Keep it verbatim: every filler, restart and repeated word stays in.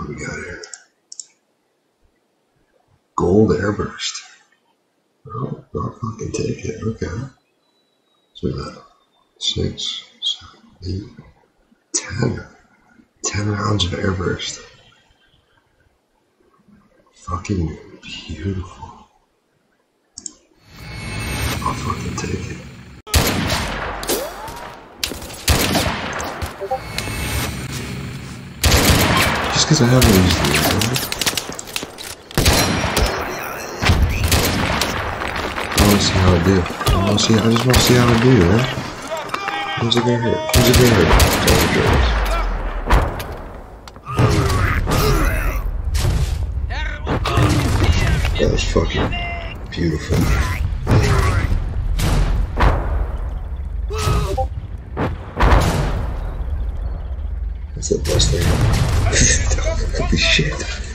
What we got here? Gold Airburst. Oh, I'll fucking take it. Okay. So that six, seven, eight, ten. Ten rounds of Airburst. Fucking beautiful. I'll fucking take it. Just because I haven't used these, right? I want to see how I do. I want to see. I just want to see how I do, man. Who's it gonna hit? Who's it gonna hit? That was fucking beautiful. That's the best thing. Holy shit.